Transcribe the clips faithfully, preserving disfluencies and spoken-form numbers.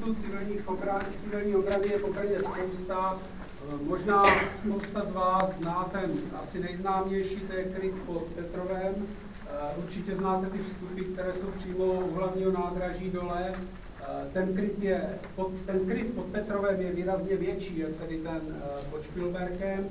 krytů civilních obran, civilní obrany je poměrně spousta. Možná spousta z vás zná ten asi nejznámější, to je kryt pod Petrovem. Určitě znáte ty vstupy, které jsou přímo u hlavního nádraží dole. Ten kryt, je, pod, ten kryt pod Petrovem je výrazně větší, je tedy ten pod Špilberkem.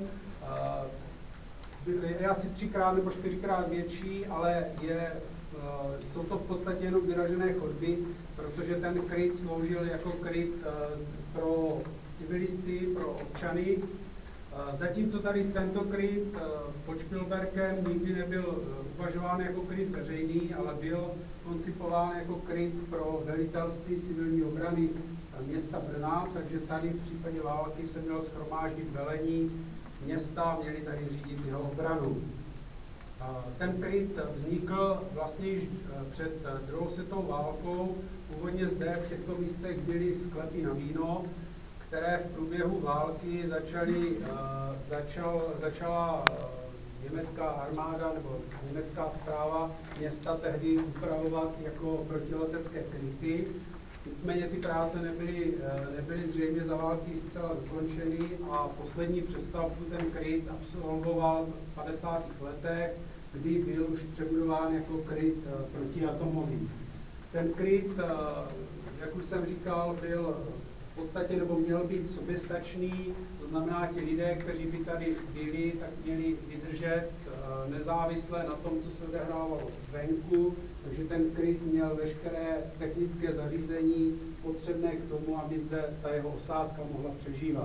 Je asi třikrát nebo čtyřikrát větší, ale je, jsou to v podstatě jenom vyražené chodby, protože ten kryt sloužil jako kryt pro civilisty, pro občany. Zatímco tady tento kryt pod Špilberkem nikdy nebyl uvažován jako kryt veřejný, ale byl koncipován jako kryt pro velitelství civilní obrany města Brna, takže tady v případě války se mělo shromáždit velení města, měli tady řídit jeho obranu. Ten kryt vznikl vlastně již před druhou světovou válkou. Původně zde v těchto místech byly sklepy na víno, které v průběhu války začaly, začal, začala německá armáda nebo německá správa města tehdy upravovat jako protiletecké kryty. Nicméně ty práce nebyly, nebyly zřejmě za války zcela dokončeny a poslední přestavbu ten kryt absolvoval v padesátých letech, kdy byl už přebudován jako kryt protiatomový. Ten kryt, jak už jsem říkal, byl v podstatě nebo měl být soběstačný, to znamená, ti lidé, kteří by tady byli, tak měli vydržet nezávisle na tom, co se odehrávalo venku, takže ten kryt měl veškeré technické zařízení potřebné k tomu, aby zde ta jeho osádka mohla přežívat.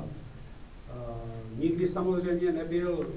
Nikdy samozřejmě nebyl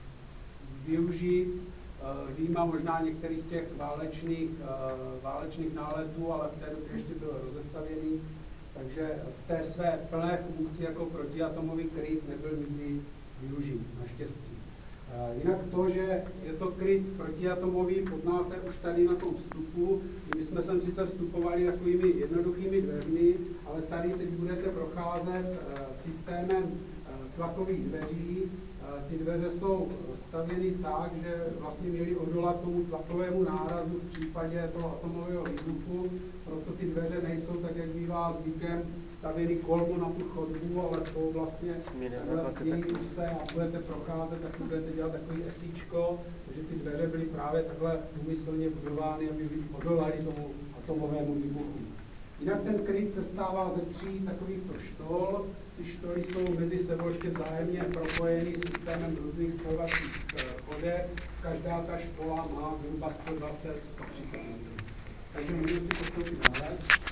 využit výjima možná některých těch válečných, válečných náletů, ale v té době ještě byl rozestavěný. Takže v té své plné funkci jako protiatomový kryt nebyl nikdy využit, naštěstí. Jinak to, že je to kryt protiatomový, poznáte už tady na tom vstupu. My jsme sem sice vstupovali takovými jednoduchými dveřmi, ale tady teď budete procházet systémem tlakových dveří. Ty dveře jsou stavěny tak, že vlastně měly odolat tomu tlakovému nárazu v případě toho atomového výbuchu, proto ty dveře nejsou tak, jak bývá zvykem, stavěny kolmo na tu chodbu, ale jsou vlastně v její use a budete procházet, tak budete dělat takový esíčko, takže ty dveře byly právě takhle úmyslně budovány, aby odolali tomu atomovému výbuchu. Jinak ten kryt se stává ze tří takovýchto štol. Ty štoly jsou mezi sebou ještě vzájemně propojený systémem různých spojovacích chodeb. Každá ta štola má zhruba sto dvacet až sto třicet metrů. Takže můžeme si postoupit dále.